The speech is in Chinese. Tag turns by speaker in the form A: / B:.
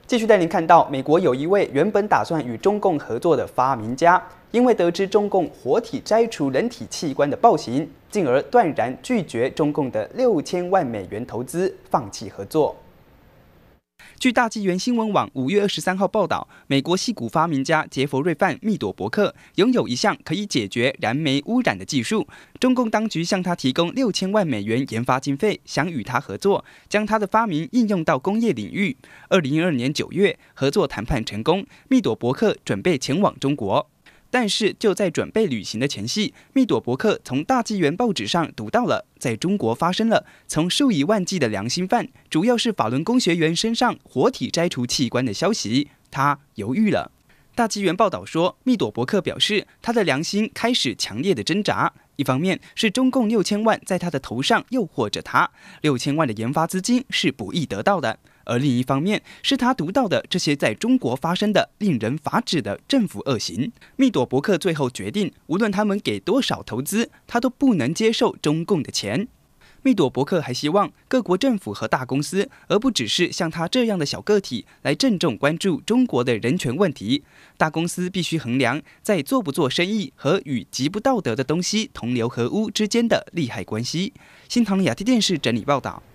A: 继续带您看到，美国有一位原本打算与中共合作的发明家，因为得知中共活体摘除人体器官的暴行，进而断然拒绝中共的6000万美元投资，放弃合作。据大纪元新闻网5月23号报道，美国矽谷发明家杰佛瑞范密朵伯克拥有一项可以解决燃煤污染的技术。中共当局向他提供6000万美元研发经费，想与他合作，将他的发明应用到工业领域。2012年9月，合作谈判成功，密朵伯克准备前往中国。但是就在准备旅行的前夕，密朵伯克从大纪元报纸上读到了在中国发生了从数以万计的良心犯，主要是法轮功学员身上活体摘除器官的消息，他犹豫了。大纪元报道说，密朵伯克表示，他的良心开始强烈的挣扎。一方面是中共6000万在他的头上诱惑着他，6000万的研发资金是不易得到的；而另一方面是他读到的这些在中国发生的令人发指的政府恶行。密朵伯克最后决定，无论他们给多少投资，他都不能接受中共的钱。密朵伯克还希望各国政府和大公司，而不只是像他这样的小个体，来郑重关注中国的人权问题。大公司必须衡量在做不做生意和与极不道德的东西同流合污之间的利害关系。新唐人亚洲电视整理报道。